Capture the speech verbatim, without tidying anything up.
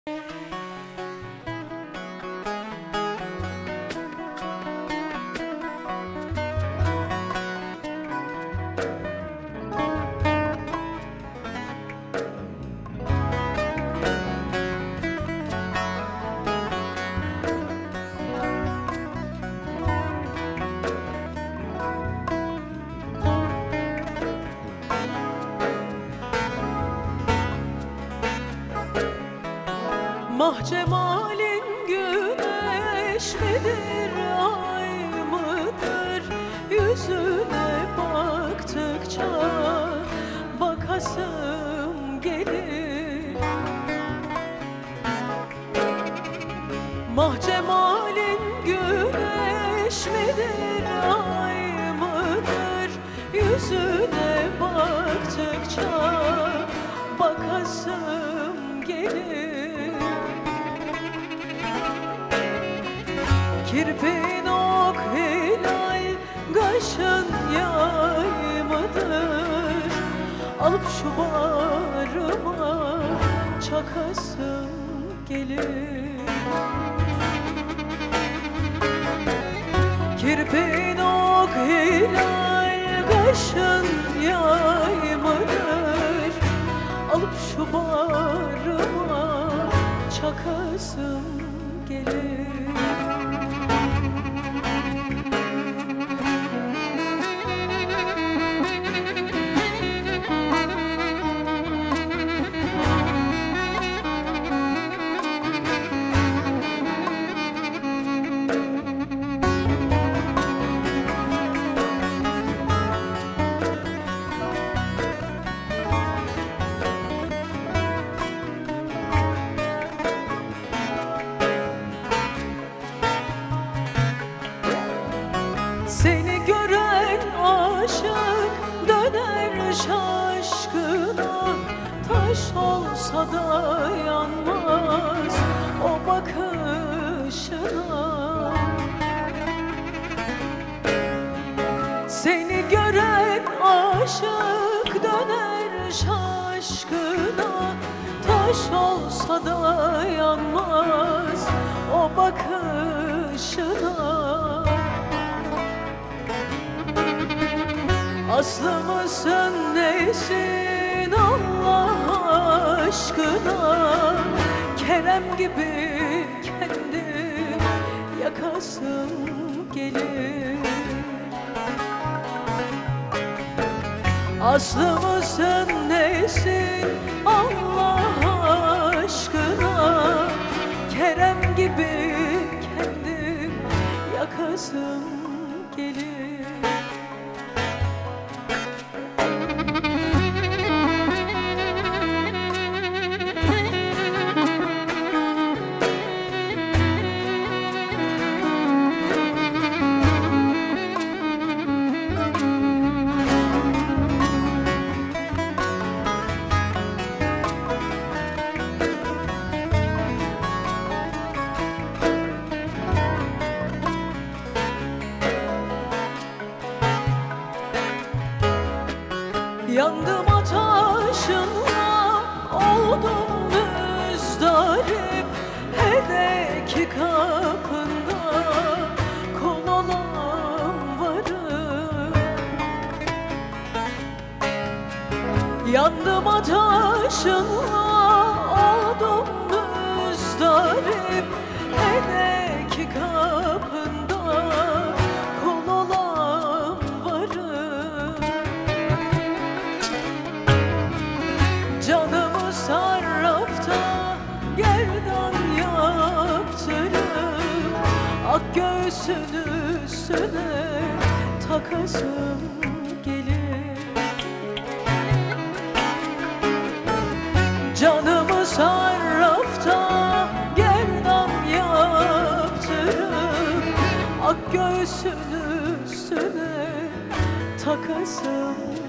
Mahcemalin güneş midir, ay mıdır? Yüzüne baktıkça bakasım gelir. Mahcemalin güneş midir, ay mıdır? Yüzüne baktıkça bakasım gelir. Kirpin ok hilal, kaşın yay mıdır? Alıp şu bağrıma çakasım gelir. Kirpin ok hilal, kaşın yay mıdır? Alıp şu bağrıma çakasım gelir. Seni gören aşık döner şaşkına, taş olsa da yanmaz o bakışına. Seni gören aşık döner şaşkına, taş olsa da yanmaz o bakışına. Aslı mısın neysin Allah aşkına? Kerem gibi kendim yakasım gelir. Aslı mısın neysin Allah aşkına? Kerem gibi kendim yakasım gelir. Yandım ateşinle, oldum müzdarip. Hele ki kapında kol olan varım. Yandım ateşinle, oldum müzdarip. Hele ki kapında kol olan varım. Canımı sarrafta gerdan yaptırıp, ak göğsün üstüne takasım gelir. Canımı sarrafta gerdan yaptırıp, ak göğsün üstüne takasım